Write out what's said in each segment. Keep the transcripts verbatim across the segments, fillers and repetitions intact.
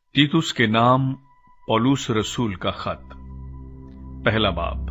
तीतुस के नाम पौलुस रसूल का खत। पहला बाब।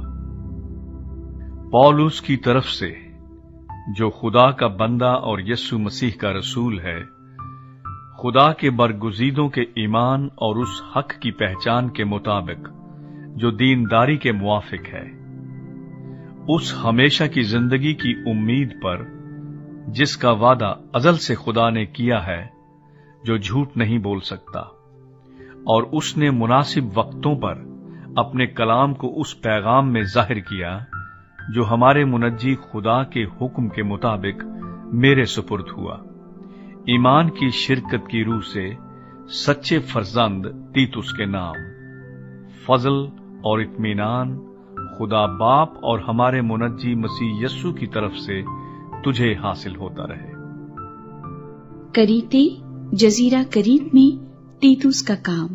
पौलुस की तरफ से, जो खुदा का बंदा और यीशु मसीह का रसूल है, खुदा के बरगुज़ीदों के ईमान और उस हक की पहचान के मुताबिक जो दीनदारी के मुआफिक है, उस हमेशा की जिंदगी की उम्मीद पर जिसका वादा अज़ल से खुदा ने किया है, जो झूठ नहीं बोल सकता, और उसने मुनासिब वक्तों पर अपने कलाम को उस पैगाम में जाहिर किया जो हमारे मुनज्जी खुदा के हुक्म के मुताबिक मेरे सुपुर्द हुआ। ईमान की शिरकत की रूह से सच्चे फर्जंद तीतुस के नाम, फजल और इत्मीनान खुदा बाप और हमारे मुनज्जी मसीह यस्सु की तरफ से तुझे हासिल होता रहे। करीते जजीरा करीत में तीतुस का काम।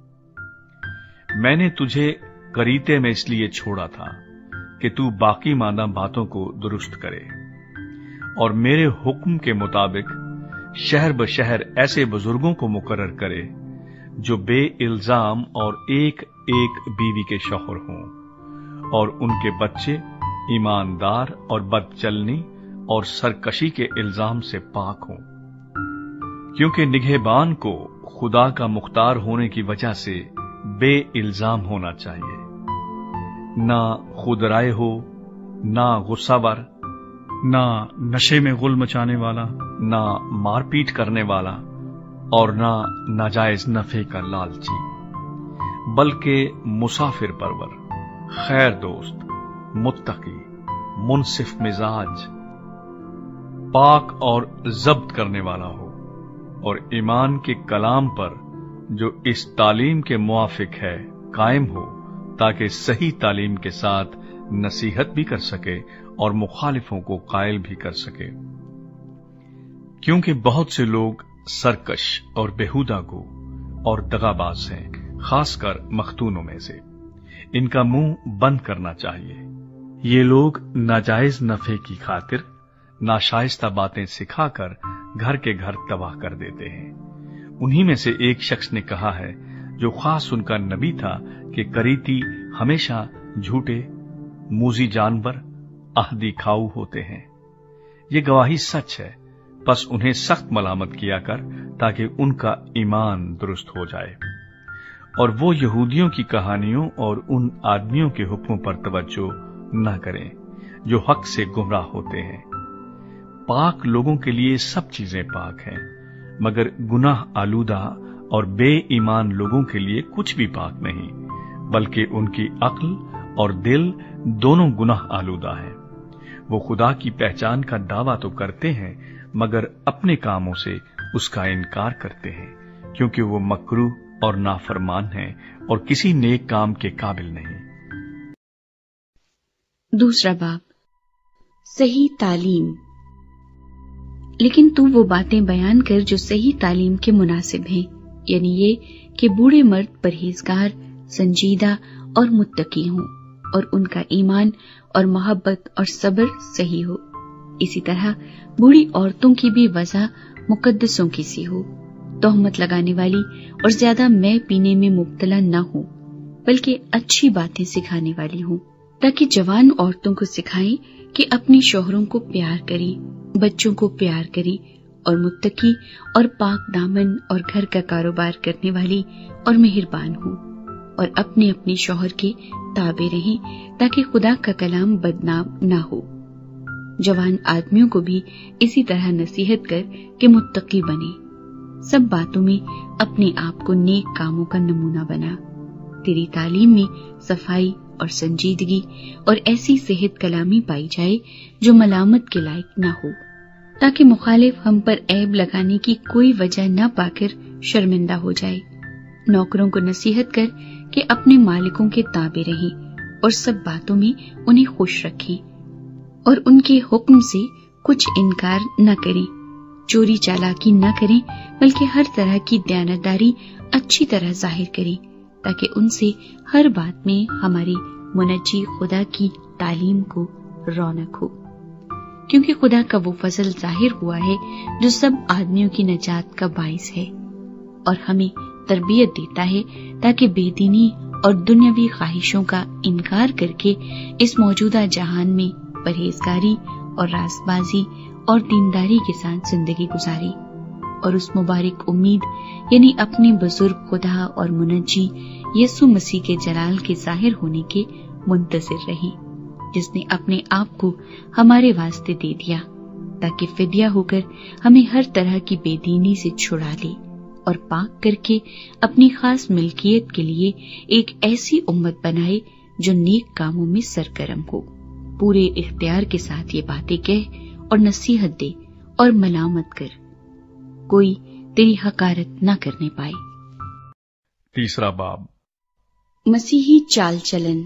मैंने तुझे करीते में इसलिए छोड़ा था कि तू बाकी मादा बातों को दुरुस्त करे और मेरे हुक्म के मुताबिक शहर बशहर ऐसे बुजुर्गों को मुकर्रर करे जो बे इल्जाम और एक एक बीवी के शौहर हों, और उनके बच्चे ईमानदार और बदचलनी और सरकशी के इल्जाम से पाक हों, क्योंकि निगहबान को खुदा का मुख्तार होने की वजह से बे इल्जाम होना चाहिए, ना खुदराए हो, ना गुस्सावर, ना नशे में गुल मचाने वाला, ना मारपीट करने वाला, और ना नाजायज नफे का लालची, बल्कि मुसाफिर परवर, खैर दोस्त, मुत्तकी, मुनसिफ मिजाज, पाक और जब्त करने वाला हो, और ईमान के कलाम पर जो इस तालीम के मुआफिक है कायम हो, ताकि सही तालीम के साथ नसीहत भी कर सके और मुखालिफों को कायल भी कर सके। क्योंकि बहुत से लोग सरकश और बेहुदा को और दगाबाज हैं, खासकर मखतूनों में से। इनका मुंह बंद करना चाहिए। ये लोग नाजायज नफे की खातिर नाशाइस्ता बातें सिखाकर घर के घर तबाह कर देते हैं। उन्हीं में से एक शख्स ने कहा है, जो खास उनका नबी था, कि करीती हमेशा झूठे, मूजी जानवर, आहदी खाऊ होते हैं। ये गवाही सच है, बस उन्हें सख्त मलामत किया कर, ताकि उनका ईमान दुरुस्त हो जाए, और वो यहूदियों की कहानियों और उन आदमियों के हुक्मों पर तवज्जो न करें जो हक से गुमराह होते हैं। पाक लोगों के लिए सब चीजें पाक हैं, मगर गुनाह आलूदा और बे ईमान लोगों के लिए कुछ भी पाक नहीं, बल्कि उनकी अक्ल और दिल दोनों गुनाह आलूदा हैं। वो खुदा की पहचान का दावा तो करते हैं, मगर अपने कामों से उसका इनकार करते हैं, क्योंकि वो मकरूह और नाफरमान हैं और किसी नेक काम के काबिल नहीं। दूसरा बाब। सही तालीम। लेकिन तू वो बातें बयान कर जो सही तालीम के मुनासिब हैं, यानी ये कि बूढ़े मर्द परहेजगार, संजीदा और मुत्तकी हों, और उनका ईमान और मोहब्बत और सब्र सही हो। इसी तरह बूढ़ी औरतों की भी वजह मुकद्दसों की सी हो, तोहमत लगाने वाली और ज्यादा मैं पीने में मुब्तला न हो, बल्कि अच्छी बातें सिखाने वाली हो, ताकि जवान औरतों को सिखाएं कि अपने शौहरों को प्यार करें, बच्चों को प्यार करें, और मुत्तकी और पाक दामन और घर का कारोबार करने वाली और मेहरबान हो, और अपने अपने शौहर के ताबे रहें, ताकि खुदा का कलाम बदनाम ना हो। जवान आदमियों को भी इसी तरह नसीहत कर कि मुत्तकी बने। सब बातों में अपने आप को नेक कामों का नमूना बना। तेरी तालीम में सफाई और संजीदगी और ऐसी सेहत कलामी पाई जाए जो मलामत के लायक ना हो, ताकि मुखालिफ हम पर ऐब लगाने की कोई वजह न पाकर शर्मिंदा हो जाए। नौकरों को नसीहत कर कि अपने मालिकों के ताबे रहें और सब बातों में उन्हें खुश रखें, और उनके हुक्म से कुछ इनकार न करें, चोरी चालाकी न करें, बल्कि हर तरह की दयानतदारी अच्छी तरह जाहिर करें, ताकि उनसे हर बात में हमारी मुनज्जी खुदा की तालीम को रौनक हो। क्योंकि खुदा का वो फजल जाहिर हुआ है जो सब आदमियों की नजात का बाइस है, और हमें تربیت دیتا ہے تاکہ بے دینی اور دنیاوی خواہشوں کا انکار کر کے اس موجودہ جہان میں پرہیزگاری اور راست بازی اور دینداری کے ساتھ زندگی گزارے، اور اس مبارک امید یعنی اپنے بزرگ خدا اور منجی یسوع مسیح کے جلال کے ظاہر ہونے کے منتظر رہے، جس نے اپنے آپ کو ہمارے واسطے دے دیا تاکہ فدیہ ہو کر ہمیں ہر طرح کی بے دینی سے چھڑا لے اور پاک کر کے اپنی خاص ملکیت کے لیے ایک ایسی امت بنائے جو نیک کاموں میں سرگرم ہو، پورے اختیار کے ساتھ یہ باتیں کہہ اور نصیحت دے اور ملامت کر، کوئی تیری حقارت نہ کرنے پائے۔ تیسرا باب، مسیحی چال چلن۔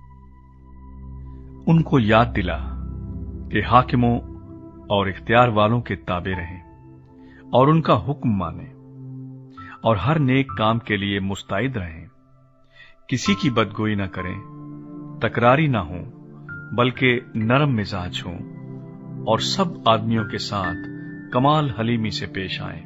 ان کو یاد دلا کہ حاکموں اور اختیار والوں کے تابع رہیں اور ان کا حکم مانیں اور ہر نیک کام کے لیے مستعد رہیں، کسی کی بدگوئی نہ کریں، تکراری نہ ہوں بلکہ نرم مزاج ہوں اور سب آدمیوں کے ساتھ کمال حلیمی سے پیش آئیں،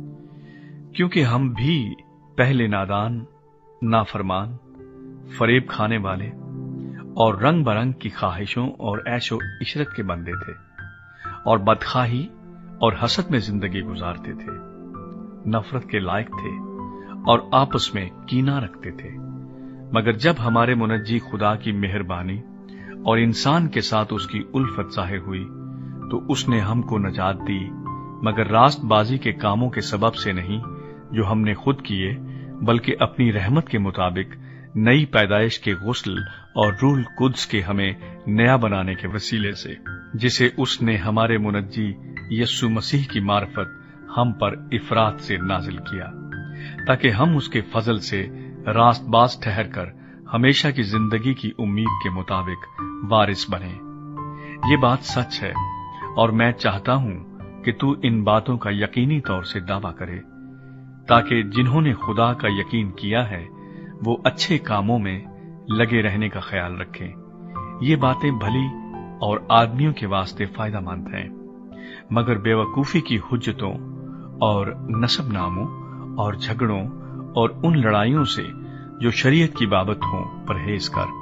کیونکہ ہم بھی پہلے نادان، نافرمان، فریب کھانے والے اور رنگ برنگ کی خواہشوں اور عیش و عشرت کے بندے تھے، اور بدخواہی اور حسد میں زندگی گزارتے تھے، نفرت کے لائق تھے اور آپس میں کینہ رکھتے تھے۔ مگر جب ہمارے منجی خدا کی مہربانی اور انسان کے ساتھ اس کی الفت ظاہر ہوئی تو اس نے ہم کو نجات دی، مگر راست بازی کے کاموں کے سبب سے نہیں جو ہم نے خود کیے، بلکہ اپنی رحمت کے مطابق نئی پیدائش کے غسل اور روح القدس کے ہمیں نیا بنانے کے وسیلے سے، جسے اس نے ہمارے منجی یسوع مسیح کی معرفت ہم پر افراط سے نازل کیا، تاکہ ہم اس کے فضل سے راست باز ٹھہر کر ہمیشہ کی زندگی کی امید کے مطابق وارث بنے۔ یہ بات سچ ہے، اور میں چاہتا ہوں کہ تو ان باتوں کا یقینی طور سے دعویٰ کرے، تاکہ جنہوں نے خدا کا یقین کیا ہے وہ اچھے کاموں میں لگے رہنے کا خیال رکھیں۔ یہ باتیں بھلی اور آدمیوں کے واسطے فائدہ مند ہیں، مگر بے وقوفی کی حجتوں اور نسب ناموں اور جھگڑوں اور ان لڑائیوں سے جو شریعت کی بابت ہوں پرہیز کر،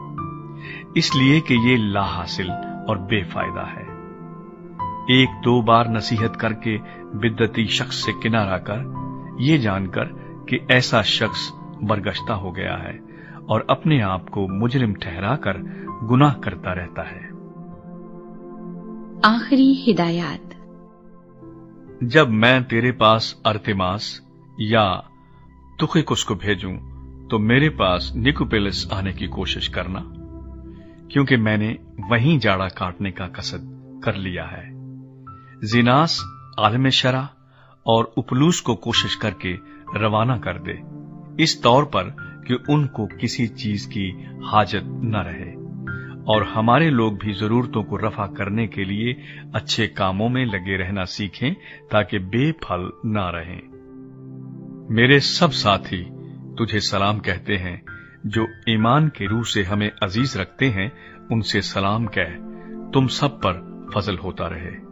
اس لیے کہ یہ لا حاصل اور بے فائدہ ہے۔ ایک دو بار نصیحت کر کے بدعتی شخص سے کنارہ کر، یہ جان کر کہ ایسا شخص برگشتہ ہو گیا ہے اور اپنے آپ کو مجرم ٹھہرا کر گناہ کرتا رہتا ہے۔ آخری ہدایات۔ جب میں تیرے پاس ارتماس یا تخیکس کو بھیجوں تو میرے پاس نکوپلس آنے کی کوشش کرنا، کیونکہ میں نے وہیں جاڑا کاٹنے کا قصد کر لیا ہے۔ زیناس عالم شرع اور اپلوس کو کوشش کر کے روانہ کر دے، اس طور پر کہ ان کو کسی چیز کی حاجت نہ رہے، اور ہمارے لوگ بھی ضرورتوں کو رفع کرنے کے لیے اچھے کاموں میں لگے رہنا سیکھیں تاکہ بے پھل نہ رہیں۔ میرے سب ساتھی تجھے سلام کہتے ہیں، جو ایمان کے روح سے ہمیں عزیز رکھتے ہیں ان سے سلام کہہ، تم سب پر فضل ہوتا رہے۔